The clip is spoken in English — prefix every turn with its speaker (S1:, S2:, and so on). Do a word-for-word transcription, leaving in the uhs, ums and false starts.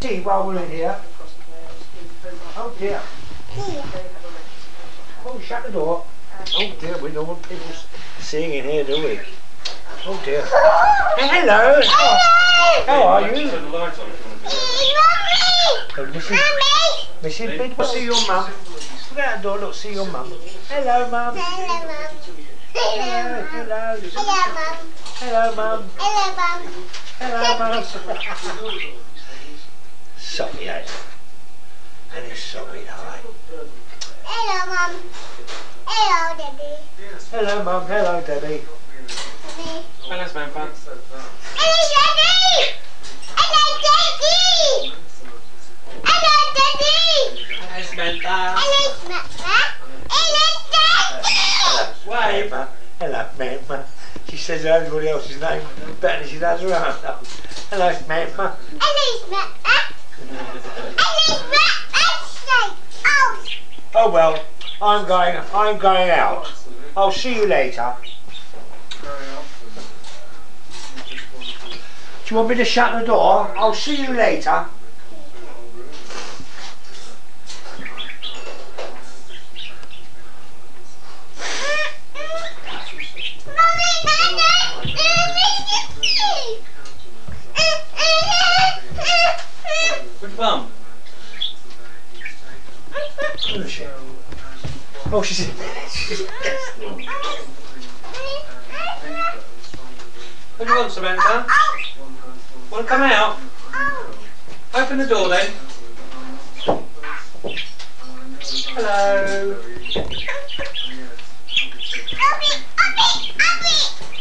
S1: tea while we're in here. Oh dear. Oh, shut the door. Oh dear, we don't want people seeing in here, do we? Oh dear. Hello. Oh, how are you? Oh, Missus Missus Bidwell, see your mum. Look out the door, look, see your mum. Hello, mum.
S2: Hello, Mum.
S1: Hello, hello.
S2: Hello, Mum.
S1: Hello, mum.
S2: Hello, Mum.
S1: Hello, mum. Sorry, eh? And it's sorry, alright.
S2: Hello, Mum. Hello, Daddy.
S1: Hello, mum. Hello, Debbie.
S2: Daddy.
S3: Hello, Samantha.
S2: Hello, Daddy. Hello, Daddy. Hello, Daddy.
S3: Hello, Samantha.
S2: Hello, Mama. Hello, Daddy.
S3: Wave.
S1: Mama. Hello, Mama. She says everybody else's name better than she does her own. Hello, Mama.
S2: Hello, Mama. Hello, Mama. Oh.
S1: Oh well, I'm going. I'm going out. I'll see you later. Do you want me to shut the door? I'll see you later.
S3: Which mum?
S1: Who is she? Oh, she's in bed. She's in bed.
S3: What do you want, Samantha? Want to come out? Open the door then. Hello.